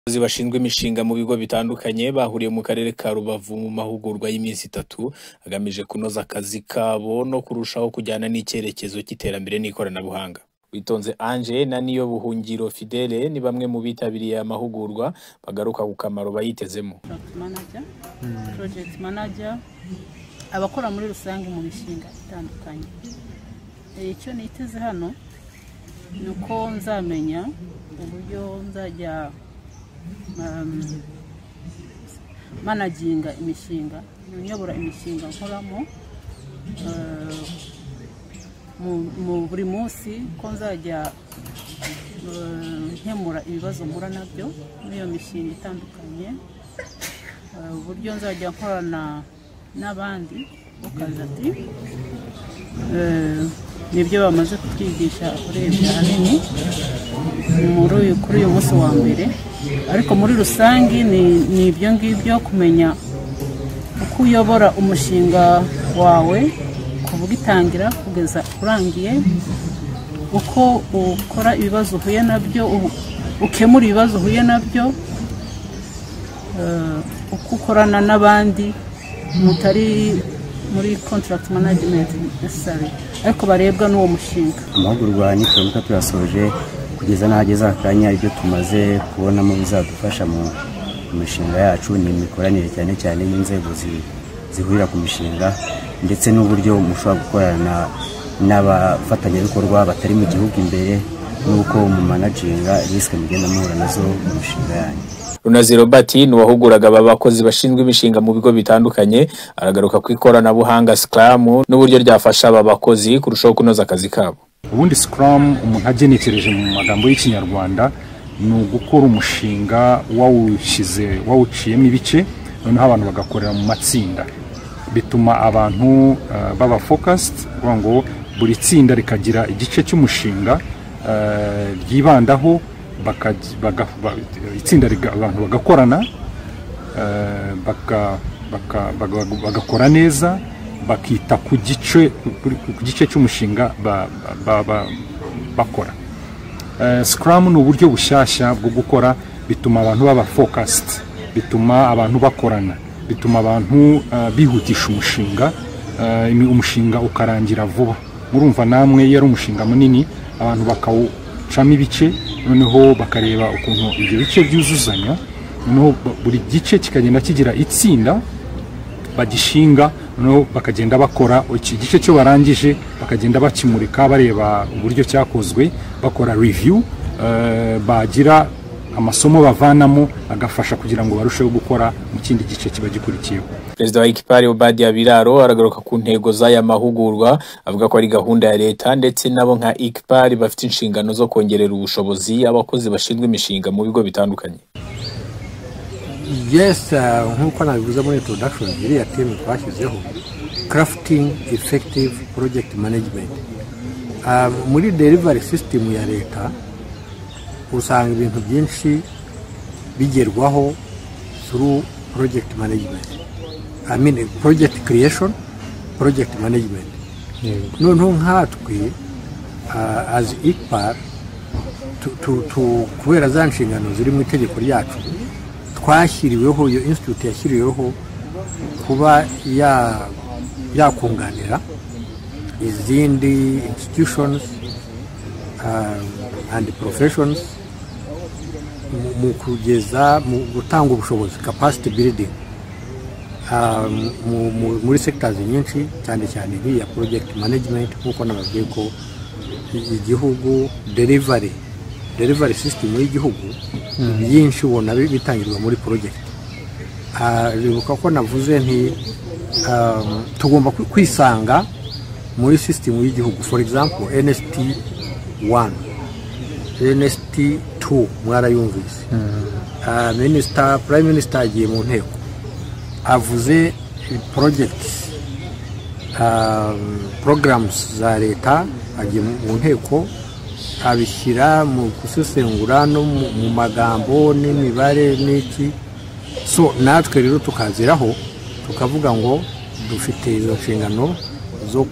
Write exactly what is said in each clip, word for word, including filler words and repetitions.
Abakozi bashinzwe imishinga mu bigo bitandukanye bahuriye mu karere ka Rubavu mu mahugurwa y'iminsi itatu agamije kunoza akazi kabo no kurushaho kujyana n'icyerekezo cy'iterambere n'ikoranabuhanga. Witonze Ange na Niyo Buhungiro Fidele ni bamwe mu bitabiriye amahugurwa bagaruka ku kamaro bayitezemo. Manager, project manager, abakora muri rusange mu mishinga itandukanye. Icyo niteze hano nuko nzamenya uburyo nzajya um, managinga imishinga, nyobora imishinga nkoramo uh, mu buri munsi ko nzajya nkemura ibibazo mpura nabyo n'iyo mishinga itandukanye, uburyo nzajya nkorana n'abandi ukaza ati nibyo bamaze kutwigisha urebye ahanini muri kuri uyu munsi wa mbere, ariko muri rusange ni ibyo ngibyo kumenya uko uyobora umushinga wawe kuvuga itangira kugeza urangiye, uko ukora ibibazo uhuye nabyo, ukemura ibibazo uhuye nabyo, uko ukorana n'abandi mutari muri contract management necessary ariko barebwa n'uwo mushinga. Amahugurwa ni turamuka turasoje kugeza n'ahageze akanya ibyo tumaze kubonamo bizadufasha mu mishinga yacu ni imikoranire cyane cyane n'inzego zihurira ku mishinga ndetse n'uburyo mushobora gukorana n'abafatanyabikorwa batari mu gihugu imbere n'uko mu managinga risk mugenda muhura nazo mu mishinga yanyu. Runazi Robert ni wahuguraga aba bakozi bashinzwe imishinga mu bigo bitandukanye aragaruka ku ikoranabuhanga Scrum n'uburyo ryafasha aba bakozi kurushaho kunoza akazi kabo. Ubundi Scrum umuntu agenekereje mu magambo y'Ikinyarwanda ni ugukora umushinga wawushize wawuciyemo ibice noneho abantu bagakorera mu matsinda, bituma abantu uh, baba focused ngo buri tsinda rikagira igice cy'umushinga ryibandaho, uh, itsinda abantu bagakorana bagakora neza bakita ku gice ku gice cy'umushinga bakora. Scrum ni uburyo bushyashya bwo gukora, bituma abantu baba focused, bituma abantu bakorana, bituma abantu bihutisha umushinga, umushinga ukarangira vuba. Murumva namwe yari umushinga munini abantu bakawucamo ibice noneho bakareba ukuntu ibyo bice byuzuzanya, noneho buri gice kikagenda kigira itsinda bagishinga, noneho bakagenda bakora iki gice cyo barangije bakagenda bakimurika bareba uburyo cyakozwe, bakora review, uh, bagira amasomo bavanamo agafasha kugira ngo barusheho gukora mu kindi gice kiba gikurikiyeho. Perezida wa Ikipari Obadia Biraro aragaruka ku ntego z'aya mahugurwa avuga ko ari gahunda ya leta ndetse nabo nka Ikipari bafite inshingano zo kongerera ubushobozi abakozi bashinzwe imishinga mu bigo bitandukanye. Yes, nkuko nabivuze muri introduction iriya team twashyizeho crafting effective project management. Uh, muri delivery system ya leta usanga ibintu byinshi bigerwaho through project management. I mean project creation, project management. Noneho nkatwe uh, as Ikipari to to kubera za nshingano ziri mu itegeko ryacu twashyiriweho, iyo institute yashyiriweho kuba ya yakunganira izindi institutions uh, and professions mu kugeza mu gutanga ubushobozi, capacity building uh, muri sectors nyinshi cyane cyane nk'iya project management, nkuko nababwiye ko igihugu delivery delivery system y'igihugu byinshi ubona bitangirwa muri project. Ribuka ko navuze nti um, tugomba kwisanga muri system y'igihugu, for example N S T one, N S T two mwarayumvise. uh, Minister Prime Minister agiye mu nteko avuze projects, um, programs za leta, agiye mu nteko abishyira mu gusesengura no mu magambo n'imibare n'iki. So natwe rero tukaziraho tukavuga ngo dufite izo nshingano zo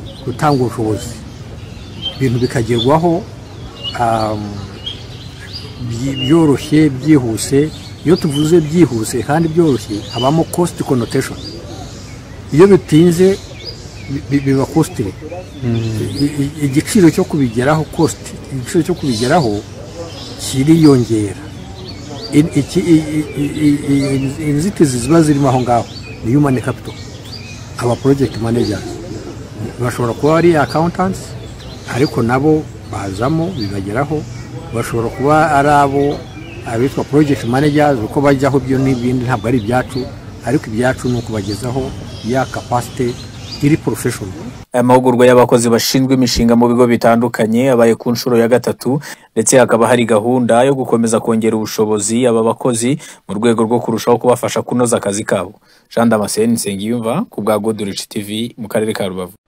gutanga ubushobozi, ibintu bikagerwaho um, byoroshye byihuse. Iyo tuvuze byihuse kandi byoroshye habamo cost connotation. Iyo bitinze biba costly. Igiciro cyo kubigeraho cost igiciro cyo kubigeraho kiriyongera. Inzitizi ziba zirimo aho ngaho ni human capital. Aba project managers bashobora kuba ari accountants ariko nabo bazamo bibageraho. Bashobora kuba ari abo abitwa project managers uko bajyaho byo n'ibindi ntabwo ari ibyacu, ariko ibyacu ni ukubagezaho ya capacity iri professional. Amahugurwa y'abakozi bashinzwe imishinga mu bigo bitandukanye abaye ku nshuro ya gatatu, ndetse hakaba hari gahunda yo gukomeza kongera ubushobozi aba bakozi mu rwego rwo kurushaho kubafasha kunoza akazi kabo. Jean Damascene Nsengiyumva ku bwa Godrich T V mu karere ka Rubavu.